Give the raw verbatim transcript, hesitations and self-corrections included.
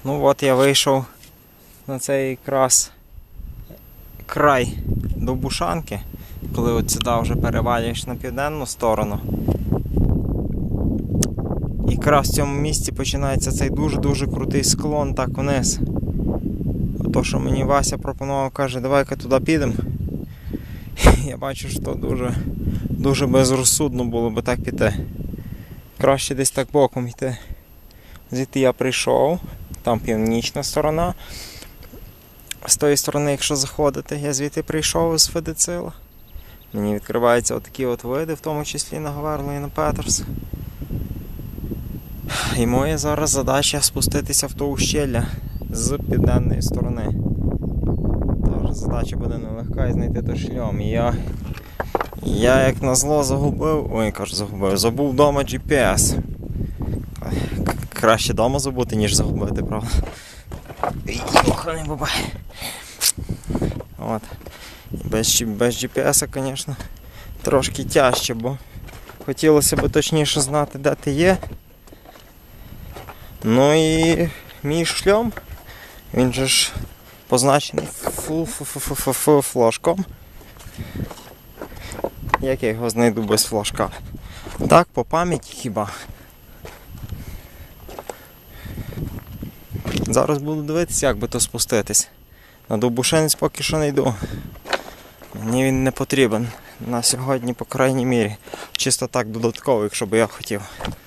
Ну от я вийшов на цей якраз край Довбушанки, коли от сюди вже перевалюєш на південну сторону. І якраз в цьому місці починається цей дуже-дуже крутий склон так вниз. То, що мені Вася пропонував, каже, давай-ка туди підемо. Я бачу, що дуже, дуже безрозсудно було би так піти. Краще десь так боком йти. Звідти я прийшов, там північна сторона. З тої сторони, якщо заходити, я звідти прийшов з Федицила. Мені відкриваються отакі от види, в тому числі на Говерло і на Петерс. І моя зараз задача спуститися в то ущелля з південної сторони. Тож задача буде нелегка і знайти той шльом. І я, я як назло загубив, ой, кажу загубив, забув вдома джі пі ес. Краще вдома забути, ніж загубити, правда? Йоханий бабай. От. Без, без джі пі ес, звісно, трошки тяжче, бо хотілося б точніше знати, де ти є. Ну і мій шльом, він же ж позначений флажком. Як я його знайду без флажка? Так, по пам'яті хіба. Зараз буду дивитися, як би то спуститись. На Довбушинець поки що не йду. Мені він не потрібен на сьогодні, по крайній мірі. Чисто так додатково, якщо б я хотів.